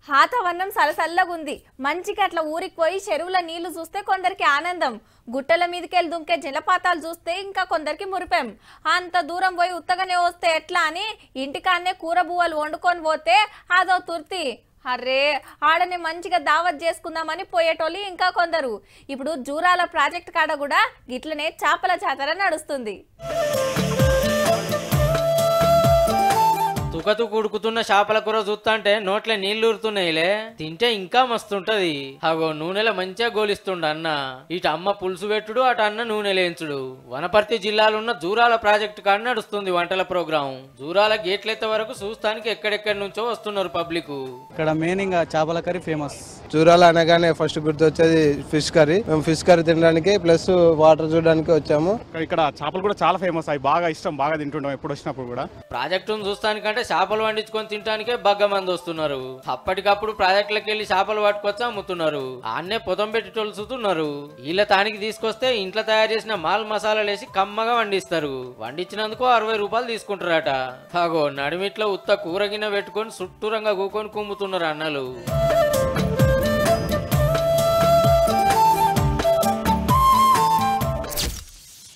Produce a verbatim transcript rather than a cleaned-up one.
వాతావరణం సలసల్లగుంది. మంచిగా అట్లా ఊరికి పోయి చెరువుల నీళ్లు చూస్తే కొందరికి ఆనందం, గుట్టల మీదకెళ్ళి దుంకే జలపాతాలు చూస్తే ఇంకా కొందరికి మురిపెం. అంత దూరం పోయి ఉత్తగానే వస్తే ఎట్లా అని ఇంటికాన్నే కూర బువ్వలు వండుకొని పోతే అదో తుర్తి. అర్రే ఆడనే మంచిగా దావత్ చేసుకుందామని పోయేటోళ్ళు ఇంకా కొందరు. ఇప్పుడు జూరాల ప్రాజెక్ట్ కాడ కూడా గిట్లనే చేపల జాతర నడుస్తుంది. తుకతు కుడుకుతున్న చేపల కూర చూస్తుంటే నోట్లే నీళ్లు ఊరుతున్నాయిలే. తింటే ఇంకా మస్తుంటది. అగో నూనెల మంచిగా గోలిస్తుండ అన్న. ఇటు అమ్మ పులుసు పెట్టుడు, అటు అన్న నూనె లేంచుడు. వనపర్తి జిల్లాలున్న జూరాల ప్రాజెక్టు కాడ నడుస్తుంది వంటల ప్రోగ్రాం. జూరాల గేట్లెత్తే వరకు చూస్తానికి ఎక్కడెక్కడి నుంచో వస్తున్నారు పబ్లిక్. ఇక్కడ మెయిన్ ఇంకా చేపల కర్రీ ఫేమస్. జూరాల అనగానే ఫస్ట్ గుర్తు వచ్చేది ఫిష్ కర్రీ. మేము ఫిష్ కర్రీ తినడానికి ప్లస్ వాటర్ చూడడానికి వచ్చాము. ఇక్కడ చేపలు కూడా చాలా ఫేమస్. అవి బాగా ఇష్టం, బాగా తింటుంటాం ఎప్పుడు వచ్చినప్పుడు కూడా. ప్రాజెక్టును చూస్తానికంటే చేపలు వండించుకొని తినడానికే బగ్గ మంది వస్తున్నారు. అప్పటికప్పుడు ప్రాజెక్టులకు వెళ్లి చేపలు పట్టుకొచ్చి అమ్ముతున్నారు. ఆన్నే పొతం పెట్టి తొలుసుతున్నారు. వీళ్ళ తానికి తీసుకొస్తే ఇంట్లో తయారు చేసిన మాల్ మసాలాలు వేసి కమ్మగా వండిస్తారు. వండించినందుకు అరవై రూపాయలు తీసుకుంటారట. అగో నడిమిట్లో ఉత్త కూరగిన పెట్టుకొని చుట్టూరంగా కూకొని కుమ్ముతున్నారు అన్నలు.